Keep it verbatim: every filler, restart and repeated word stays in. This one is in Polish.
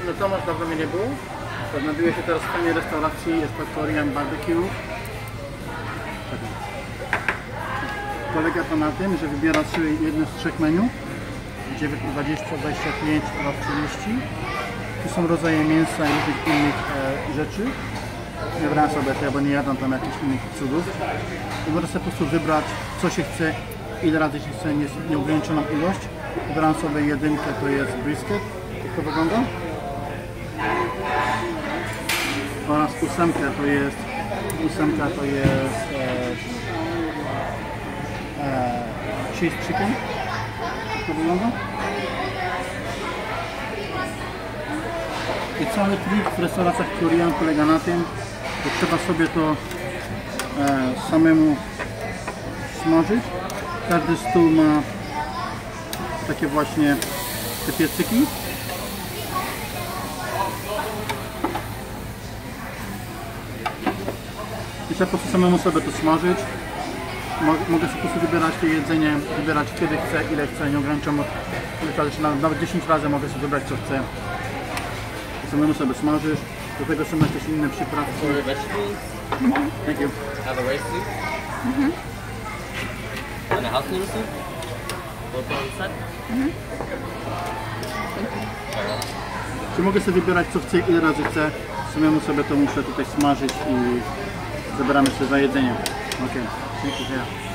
No Tomasz dawno mnie nie był. Znajduję się teraz w fajnej restauracji, jest to Korean Barbecue. Polega to na tym, że wybierasz sobie jedno z trzech menu. dwadzieścia, dwadzieścia pięć, trzydzieści. Tu są rodzaje mięsa i różnych innych e, rzeczy. Wybrałem sobie to, bo nie jadam tam jakichś innych cudów. I możesz sobie po prostu wybrać, co się chce, ile razy się chce, nieograniczoną ilość. Wybrałem sobie jedynkę, to jest brisket. Jak to wygląda? Oraz ósemkę to jest, ósemka to jest e, e, cheese chicken. Jak to wygląda? I cały trik w restauracjach Korean polega na tym, że trzeba sobie to e, samemu smażyć. Każdy stół ma takie właśnie te piecyki. I trzeba po prostu samemu sobie to smażyć. Mogę sobie po prostu wybierać to jedzenie, wybierać kiedy chcę, ile chcę, nie ograniczam od nawet dziesięć razy mogę sobie wybrać co chcę. Samemu sobie smażysz, do tego są jakieś inne przyprawki. For the vegetables? Mm-hmm. Thank you. Have a rice soup? Mhm. And a house noodle soup? Both on the set? Mhm. Czy mogę sobie wybierać co chcę, ile razy chcę. Samemu sobie to muszę tutaj smażyć i zabieramy sobie za jedzenie. Ok, dziękuję.